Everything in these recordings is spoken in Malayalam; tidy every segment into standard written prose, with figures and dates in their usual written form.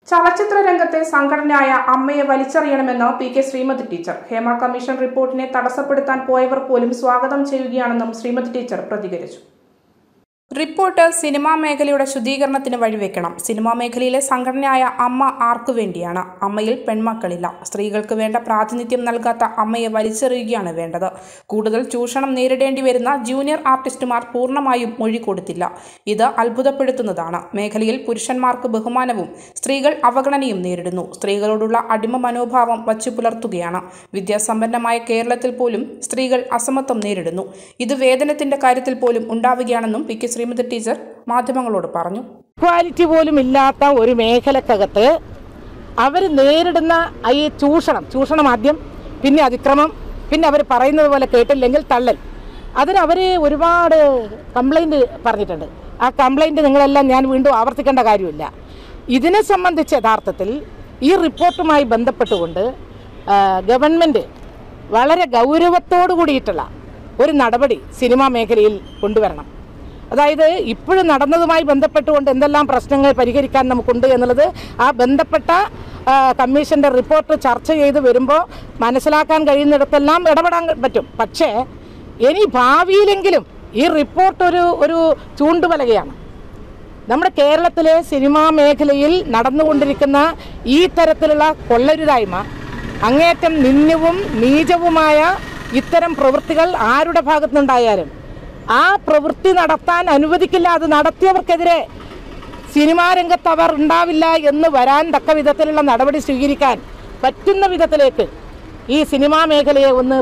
ചലച്ചിത്ര രംഗത്തെ സംഘടനയായ അമ്മയെ വലിച്ചെറിയണമെന്ന് P K. Sreemathi teacher. Hema commission റിപ്പോർട്ടിനെ തടസ്സപ്പെടുത്താൻ പോയവർ പോലും സ്വാഗതം ചെയ്യുകയാണെന്നും ശ്രീമതി ടീച്ചർ പ്രതികരിച്ചു. റിപ്പോർട്ട് സിനിമാ മേഖലയുടെ ശുദ്ധീകരണത്തിന് വഴിവെക്കണം. സിനിമാ മേഖലയിലെ സംഘടനയായ അമ്മ ആർക്കു വേണ്ടിയാണ്? അമ്മയിൽ പെൺമക്കളില്ല. സ്ത്രീകൾക്ക് വേണ്ട പ്രാതിനിധ്യം നൽകാത്ത അമ്മയെ വലിച്ചെറിയുകയാണ് വേണ്ടത്. കൂടുതൽ ചൂഷണം നേരിടേണ്ടി വരുന്ന ജൂനിയർ ആർട്ടിസ്റ്റുമാർ പൂർണ്ണമായും മൊഴി കൊടുത്തില്ല. ഇത് അത്ഭുതപ്പെടുത്തുന്നതാണ്. മേഖലയിൽ പുരുഷന്മാർക്ക് ബഹുമാനവും സ്ത്രീകൾ അവഗണനയും നേരിടുന്നു. സ്ത്രീകളോടുള്ള അടിമ മനോഭാവം വച്ചു പുലർത്തുകയാണ്. വിദ്യാസമ്പന്നമായ കേരളത്തിൽ പോലും സ്ത്രീകൾ അസമത്വം നേരിടുന്നു. ഇത് വേതനത്തിന്റെ കാര്യത്തിൽ പോലും ഉണ്ടാവുകയാണെന്നും പി.കെ. ശ്രീമതി ടീച്ചർ മാധ്യമങ്ങളോട് പറഞ്ഞു. ക്വാളിറ്റി പോലും ഇല്ലാത്ത ഒരു മേഖലക്കകത്ത് അവർ നേരിടുന്ന ഈ ചൂഷണം ആദ്യം, പിന്നെ അതിക്രമം, പിന്നെ അവർ പറയുന്നത് പോലെ കേട്ടില്ലെങ്കിൽ തള്ളൽ, അതിനവർ ഒരുപാട് കംപ്ലൈൻറ്റ് പറഞ്ഞിട്ടുണ്ട്. ആ കംപ്ലൈൻറ്റ് നിങ്ങളെല്ലാം ഞാൻ വീണ്ടും ആവർത്തിക്കേണ്ട കാര്യമില്ല. ഇതിനെ സംബന്ധിച്ച് യഥാർത്ഥത്തിൽ ഈ റിപ്പോർട്ടുമായി ബന്ധപ്പെട്ടുകൊണ്ട് ഗവൺമെൻറ് വളരെ ഗൗരവത്തോടു കൂടിയിട്ടുള്ള ഒരു നടപടി സിനിമാ മേഖലയിൽ കൊണ്ടുവരണം. അതായത് ഇപ്പോഴും നടന്നതുമായി ബന്ധപ്പെട്ടുകൊണ്ട് എന്തെല്ലാം പ്രശ്നങ്ങൾ പരിഹരിക്കാൻ നമുക്കുണ്ട് എന്നുള്ളത് ആ ബന്ധപ്പെട്ട കമ്മീഷൻ്റെ റിപ്പോർട്ട് ചർച്ച ചെയ്ത് വരുമ്പോൾ മനസ്സിലാക്കാൻ കഴിയുന്നിടത്തെല്ലാം ഇടപെടാൻ പറ്റും. പക്ഷേ ഇനി ഭാവിയിലെങ്കിലും ഈ റിപ്പോർട്ട് ഒരു ചൂണ്ടുപലകയാണ്. നമ്മുടെ കേരളത്തിലെ സിനിമാ മേഖലയിൽ നടന്നുകൊണ്ടിരിക്കുന്ന ഈ തരത്തിലുള്ള കൊള്ളരുതായ്മ, അങ്ങേയറ്റം നിന്ദ്യവും നീചവുമായ ഇത്തരം പ്രവൃത്തികൾ ആരുടെ ഭാഗത്തുനിന്നുണ്ടായാലും ആ പ്രവൃത്തി നടത്താൻ അനുവദിക്കില്ല. അത് നടത്തിയവർക്കെതിരെ സിനിമാ രംഗത്ത് അവർ ഉണ്ടാവില്ല എന്ന് വരാൻ തക്ക വിധത്തിലുള്ള നടപടി സ്വീകരിക്കാൻ പറ്റുന്ന വിധത്തിലേക്ക് ഈ സിനിമാ മേഖലയെ ഒന്ന്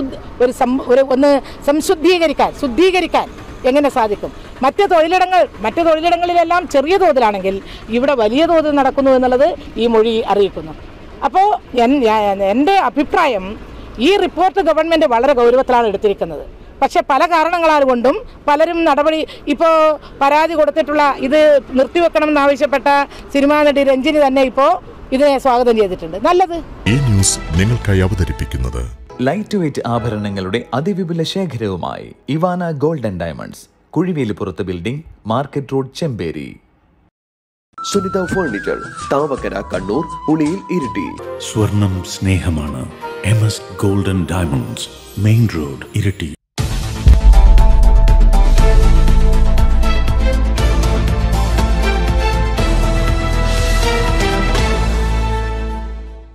ശുദ്ധീകരിക്കാൻ എങ്ങനെ സാധിക്കും? മറ്റ് തൊഴിലിടങ്ങളിലെല്ലാം ചെറിയ തോതിലാണെങ്കിൽ ഇവിടെ വലിയ തോതിൽ നടക്കുന്നു എന്നുള്ളത് ഈ മൊഴി അറിയിക്കുന്നു. അപ്പോൾ എൻ്റെ അഭിപ്രായം, ഈ റിപ്പോർട്ട് ഗവൺമെൻറ് വളരെ ഗൗരവത്തിലാണ് എടുത്തിരിക്കുന്നത്. പക്ഷെ പല കാരണങ്ങളാൽ കൊണ്ടും പലരും നടപടി, ഇപ്പോൾ പരാതി കൊടുത്തിട്ടുള്ള ഇത് നിർത്തിവെക്കണമെന്നാവശ്യപ്പെട്ട സിനിമാ നടി രഞ്ജിനി തന്നെ ഇപ്പോൾ ഇതിനെ സ്വാഗതം ചെയ്തിട്ടുണ്ട്. നല്ലത്. ഈ ന്യൂസ് നിങ്ങൾക്കായി അവതരിപ്പിക്കുന്നത് ലൈറ്റ് വെയ്റ്റ് ആഭരണങ്ങളുടെ അതിവിപുല ശേഖരവുമായി Ivana gold and diamonds, Kuzhivelippurath building, market road, Chemperi. Sunitha furniture, Thavakkara, Kannur, Uliyil, Iritty. സ്വർണം സ്നേഹമാണ്. MS gold and diamonds, main road, Iritty.